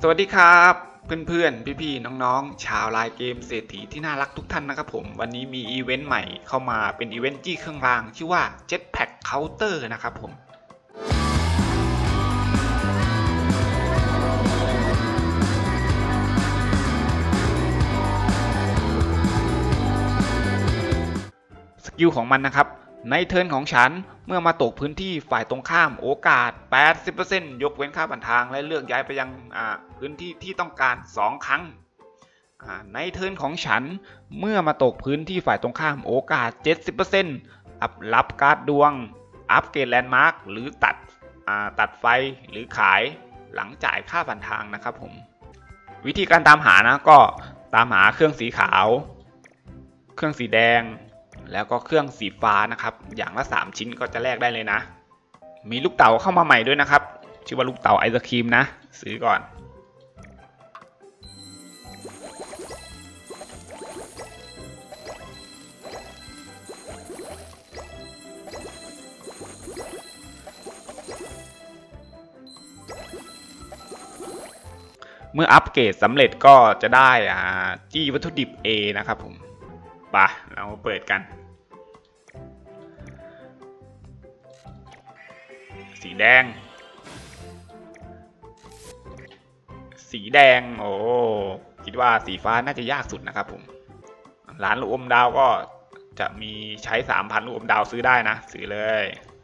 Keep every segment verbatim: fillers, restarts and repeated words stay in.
สวัสดีครับเพื่อนๆพี่ๆน้องๆชาวไลน์เกมเศรษฐีที่น่ารักทุกท่านนะครับผมวันนี้มีอีเวนต์ใหม่เข้ามาเป็นอีเวนต์จี้เครื่องรางชื่อว่า Jetpack Counter นะครับผมสกิลของมันนะครับในเทิร์นของฉันเมื่อมาตกพื้นที่ฝ่ายตรงข้ามโอกาส แปดสิบเปอร์เซ็นต์ ยกเว้นค่าผ่านทางและเลือกย้ายไปยังพื้นที่ที่ต้องการสองครั้งในเทิร์นของฉันเมื่อมาตกพื้นที่ฝ่ายตรงข้ามโอกาส เจ็ดสิบเปอร์เซ็นต์ อัพรับการ์ดดวงอัพเกรดแลนด์มาร์คหรือตัดตัดไฟหรือขายหลังจ่ายค่าผ่านทางนะครับผมวิธีการตามหานะก็ตามหาเครื่องสีขาวเครื่องสีแดงแล้วก็เครื่องสีฟ้านะครับอย่างละสามชิ้นก็จะแลกได้เลยนะมีลูกเต๋าเข้ามาใหม่ด้วยนะครับชื่อว่าลูกเต๋าไอศครีมนะซื้อก่อนเมื่ออัปเกรดสำเร็จก็จะได้อ่าจี้วัตถุดิบ A นะครับผมไปเราเปิดกันสีแดงสีแดงโอ้คิดว่าสีฟ้าน่าจะยากสุดนะครับผมร้านลูกอมดาวก็จะมีใช้ สามพัน ลูกอมดาวซื้อได้นะซื้อเลย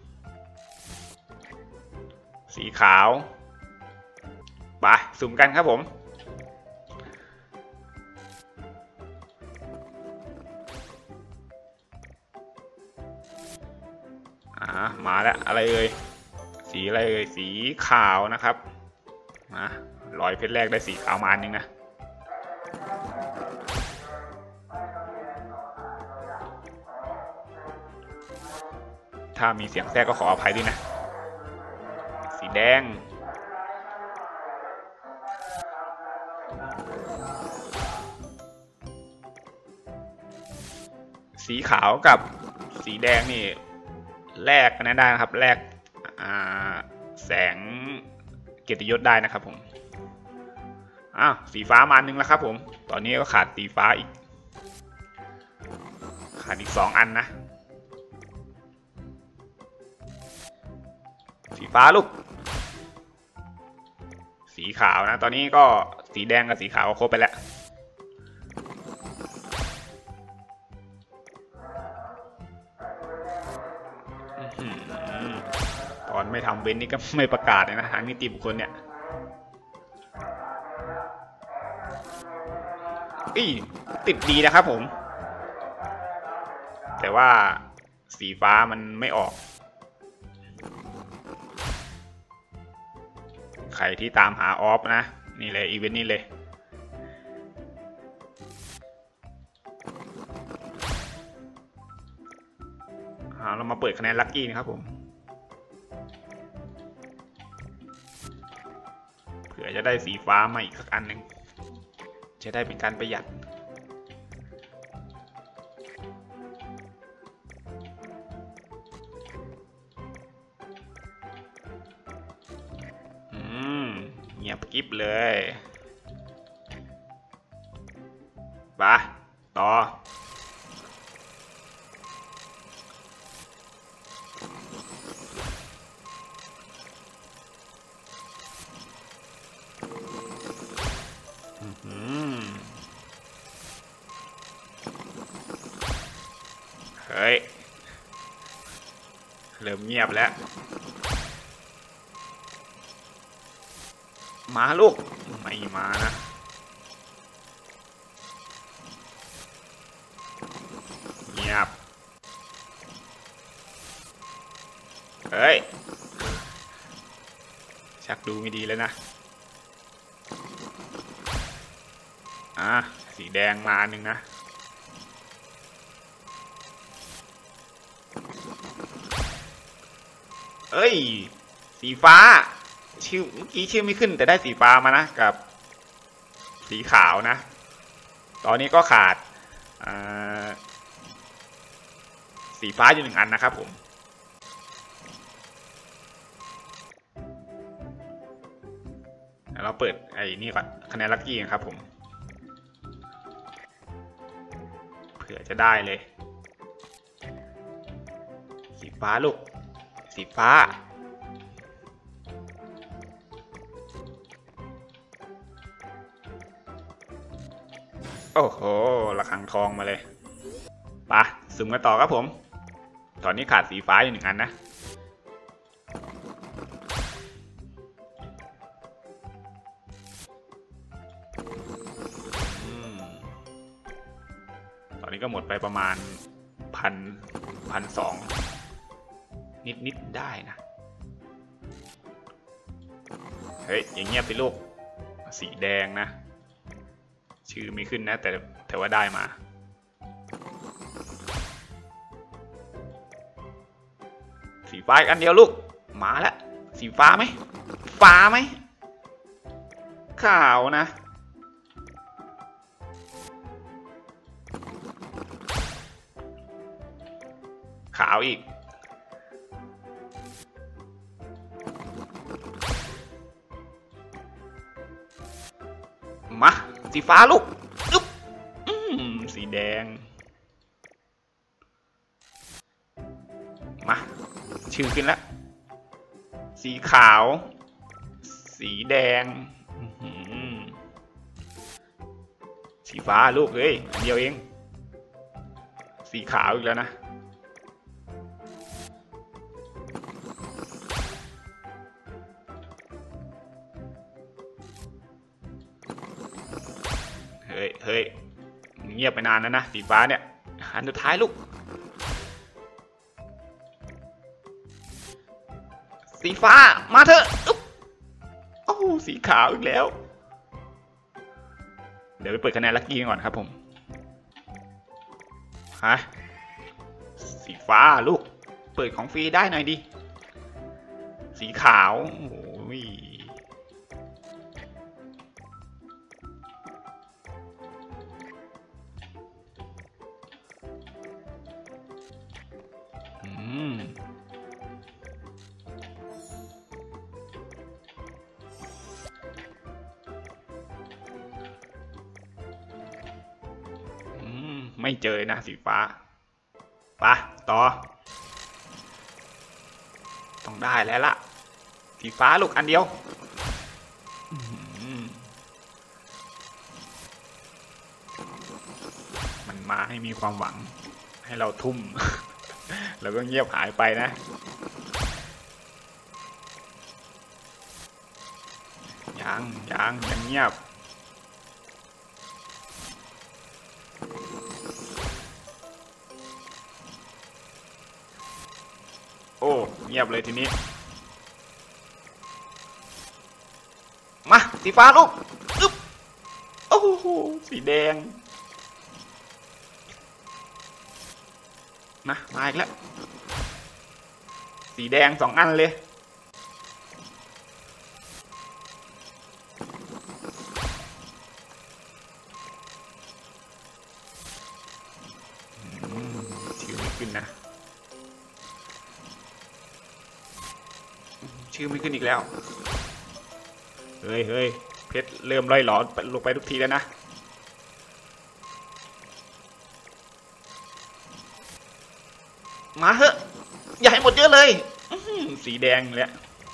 สีขาวไปสุ่มกันครับผมอ่ามาแล้วอะไรเอ่ยสีอะไรเอ่ยสีขาวนะครับมาร้อยเพชรแรกได้สีขาวมาอันนึงนะถ้ามีเสียงแทรกก็ขออภัยด้วยนะสีแดงสีขาวกับสีแดงนี่แลกกันได้นะครับแลกแสงเกียรติยศได้นะครับผมอ้าวสีฟ้ามาหนึ่งแล้วครับผมตอนนี้ก็ขาดสีฟ้าอีกขาดอีกสองอันนะสีฟ้าลูกสีขาวนะตอนนี้ก็สีแดงกับสีขาวก็ครบไปแล้วตอนไม่ทำเว้นนี่ก็ไม่ประกาศเลยนะทางนิติบุคคลเนี่ยอีติดดีนะครับผมแต่ว่าสีฟ้ามันไม่ออกใครที่ตามหาออฟนะนี่เลยอีเวนต์นี้เลยเรามาเปิดคะแนนลัคกี้นะครับผมเผื่อจะได้สีฟ้ามาอีกสักอันหนึ่งจะได้เป็นการประหยัดอืมเงียบกิ๊บเลยไปต่อเฮ้ยเริ่มเงียบแล้วมาลูกไม่มานะเงียบเฮ้ยชักดูไม่ดีแล้วนะอ่ะสีแดงมาหนึ่งนะเอ้ยสีฟ้าชื่อเมื่อกี้ชื่อไม่ขึ้นแต่ได้สีฟ้ามานะกับสีขาวนะตอนนี้ก็ขาดสีฟ้าอยู่หนึ่งอันนะครับผม เเดี๋ยวเราเปิดไอ้นี่ก่อนคะแนนลัคกี้ครับผมเผื่อจะได้เลยสีฟ้าลูกสีฟ้าโอ้โหระฆังทองมาเลยไปสุ่มกันต่อครับผมตอนนี้ขาดสีฟ้าอยู่หนึ่งอันนะตอนนี้ก็หมดไปประมาณพันพันสองนิดนิดได้นะเฮ้ยอย่างเงียบไปลูกสีแดงนะชื่อไม่ขึ้นนะแต่แต่ว่าได้มาสีฟ้าอันเดียวลูกมาแล้วสีฟ้าไหมฟ้าไหมขาวนะขาวอีกมาสีฟ้าลูกอึ๊บอืมสีแดงมาชื่อขึ้นแล้วสีขาวสีแดงสีฟ้าลูกเฮ้ยอันเดียวเองสีขาวอีกแล้วนะเฮ้ยเฮ้ยเงียบไปนานแล้วนะสีฟ้าเนี่ยอันสุดท้ายลูกสีฟ้ามาเถอะอุ๊บโอ้สีขาวอีกแล้วเดี๋ยวไปเปิดคะแนนลัคกี้ก่อนครับผมฮะสีฟ้าลูกเปิดของฟรีได้หน่อยดิสีขาวโอ้ยอืมไม่เจอนะสีฟ้าปะต่อต้องได้แล้วล่ะสีฟ้าลูกอันเดียวมันมาให้มีความหวังให้เราทุ่ม แล้วก็เงียบหายไปนะยังยังยังเงียบโอ้เงียบเลยทีนี้มาสีฟ้าลูกอึ๊บโอ้โหสีแดงนะมาอีกแล้วสีแดงสองอันเลยชื่อไม่ขึ้นนะชื่อไม่ขึ้นอีกแล้วเฮ้ยเฮ้ยเพชรเริ่มล่อยหลอลงไปทุกทีแล้วนะมาเถอะอย่าให้หมดเยอะเลยสีแดงเลย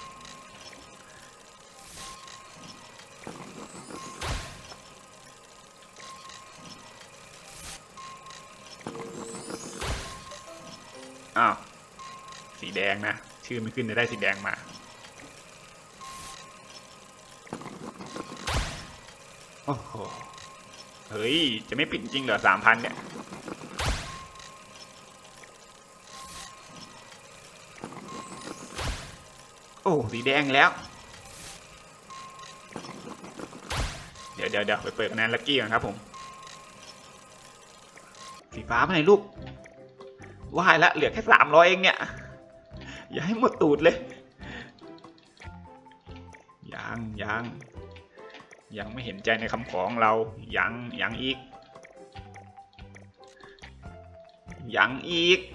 อ้าวสีแดงนะชื่อไม่ขึ้นจะได้สีแดงมาโอ้โหเฮ้ยจะไม่ปิดจริงเหรอสามพันเนี่ยโอ้สีแดงแล้วเดี๋ยวเดี๋ยวเดี๋ยวไปเปิดคะแนนลัคกี้ก่อนครับผมสีฟ้าไปไหนลูกว่ายแล้วเหลือแค่สามร้อยเองเนี่ยอย่าให้หมดตูดเลยยังยังยังไม่เห็นใจในคำขอของเรายังยังอีกยังอีก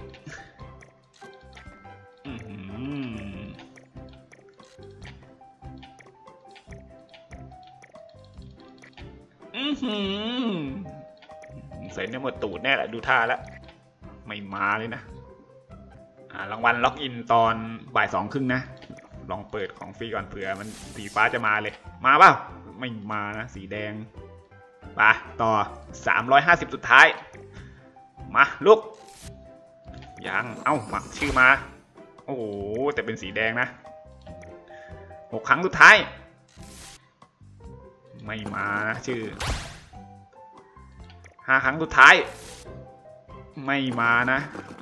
อือหือใส่เนี่ยหมดตูดแน่แหละดูท่าแล้วไม่มาเลยนะอ่ารางวัลล็อกอินตอนบ่ายสองครึ่งนะลองเปิดของฟรีก่อนเผื่อมันสีฟ้าจะมาเลยมาเปล่าไม่มานะสีแดงไปต่อสามร้อยห้าสิบสุดท้ายมาลุกยังเอ้ามาชื่อมาโอ้โหแต่เป็นสีแดงนะหกครั้งสุดท้ายไม่มานะชื่อห้าครั้งสุดท้ายไม่มานะ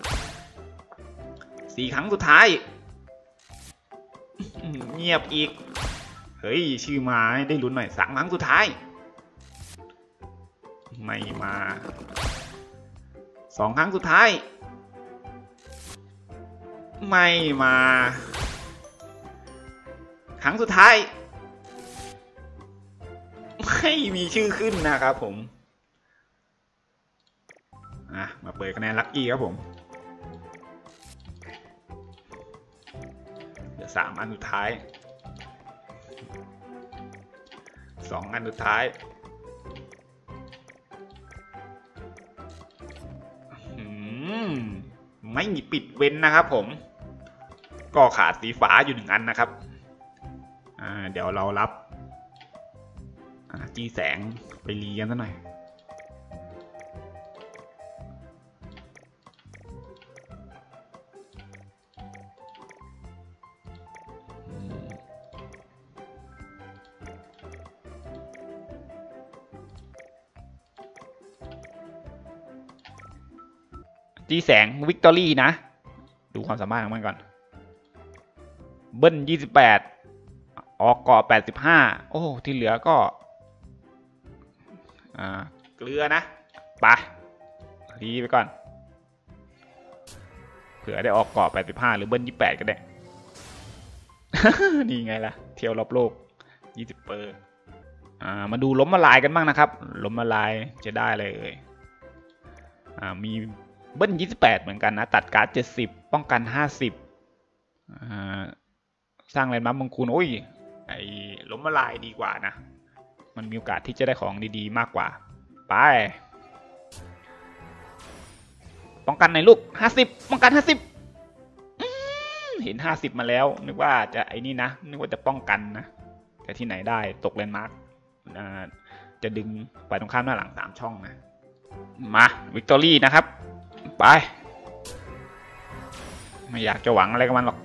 สี่ครั้งสุดท้ายเงียบอีกเฮ้ยชื่อมาได้ลุ้นหน่อยสามครั้งสุดท้ายไม่มาสองครั้งสุดท้ายไม่มาครั้งสุดท้ายไม่มีชื่อขึ้นนะครับผมอ่ะมาเปิดคะแนนลัคกี้ครับผมเหลือสามอันสุดท้ายสองอันสุดท้ายไม่มีปิดเว้นนะครับผมก็ขาดสีฟ้าอยู่หนึ่งอันนะครับอ่าเดี๋ยวเรารับจีแสงไปรีกันซะหน่อยจีแสงวิกตอรี่นะดูความสามารถของมันก่อนเบิ้ลยี่สิบแปดออกเกาะแปดสิบห้าโอ้ที่เหลือก็อ่าเกลือนะไปรีไปก่อนเผื่อได้ออกเกาะแปดสิบห้าหรือเบิ้ลยี่สิบแปดก็ได้ นี่ไงล่ะเที่ยวรอบโลกยี่สิบเปอร์อ่ามาดูล้มละลายกันบ้างนะครับล้มละลายจะได้อะไรเอ่ยอ่ามีเบิ้ลยี่สิบแปดเหมือนกันนะตัดการ์ดเจ็ดสิบป้องกันห้าสิบอ่าสร้างแลนด์มาร์คมงคูลโอ้ยไอ้ล้มละลายดีกว่านะมันมีโอกาสที่จะได้ของดีๆมากกว่าไปป้องกันในลูกห้าสิบป้องกันห้าสิบเห็นห้าสิบมาแล้วนึกว่าจะไอ้นี่นะนึกว่าจะป้องกันนะแต่ที่ไหนได้ตกแลนด์มาร์คจะดึงฝ่ายตรงข้ามหน้าหลังสามช่องนะมาวิกตอรี่นะครับไปไม่อยากจะหวังอะไรกับมันหรอก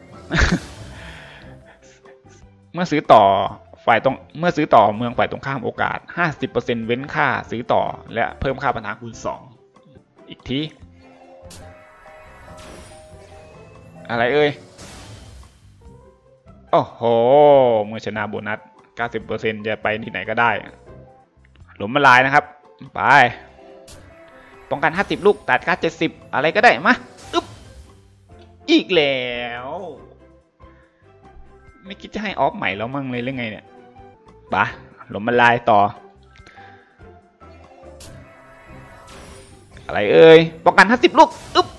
เมื่อซื้อต่อฝ่ายตรงเมื่อซื้อต่อเมืองฝ่ายตรงข้ามโอกาส ห้าสิบเปอร์เซ็นต์ เว้นค่าซื้อต่อและเพิ่มค่าปัญหาคูณสองอีกทีอะไรเอ่ยโอ้โหเมื่อชนะโบนัส เก้าสิบเปอร์เซ็นต์ จะไปที่ไหนก็ได้หลุมละลายนะครับไปป้องกันห้าสิบลูกตัดค่าเจ็ดสิบอะไรก็ได้มาอึ๊บอีกแล้วไม่คิดจะให้ออฟใหม่แล้วมั่งเลยหรือไงเนี่ยปะหลุมละลายต่ออะไรเอ่ยป้องกันห้าสิบลูกอึ๊บ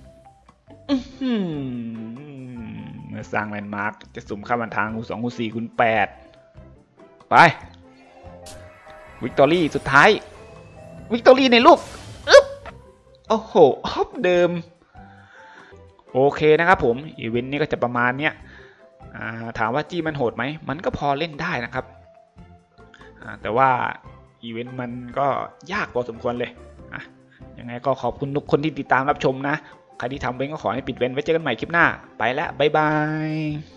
เมื่อสร้างแลนด์มาร์คจะสุ่มค่าบันทางคูณสองคูณสี่คูณแปดไปวิกตอรี่สุดท้ายวิกตอรี่ในลูกอึ๊บโอ้โหออฟเดิมโอเคนะครับผมอีเวนต์นี้ก็จะประมาณเนี้ยถามว่าจี้มันโหดไหมมันก็พอเล่นได้นะครับแต่ว่าอีเวนต์มันก็ยากพอสมควรเลยยังไงก็ขอบคุณทุกคนที่ติดตามรับชมนะใครที่ทำเว้นก็ขอให้ปิดเว้นไว้เจอกันใหม่คลิปหน้าไปแล้วบ๊ายบาย